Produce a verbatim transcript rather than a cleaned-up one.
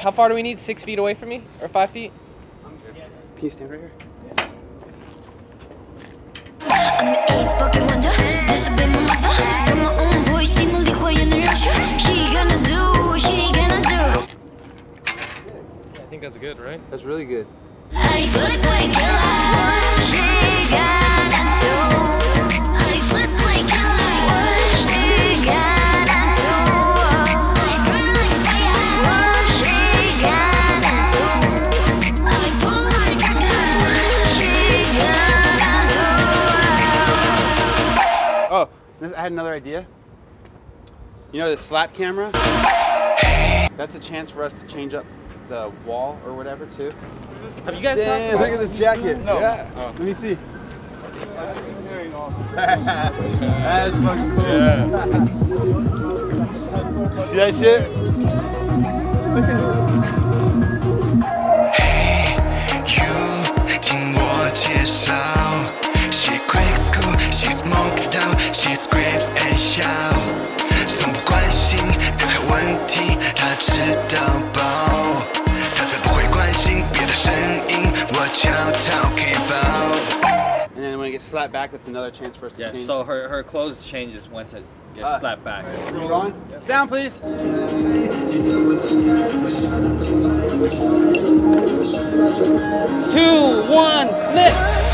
How far do we need? Six feet away from me? Or five feet? Can you stand right here? I think that's good, right? That's really good. Oh, this, I had another idea. You know the slap camera? That's a chance for us to change up the wall or whatever too. Have you guys Damn, talked look at this jacket. No. Yeah. Oh. Let me see. That's fucking cool. Yeah. You see that shit? She quakes cool, she smoked down, she screams and shout. 从不关心任何问题，她知道爆。她才不会关心别的声音，我悄悄 keep out。 And then when it gets slapped back, that's another chance for us to Yeah, change. so her, her clothes changes once it gets Uh, slapped back. Are you going? Sound, please. Two, one, lift!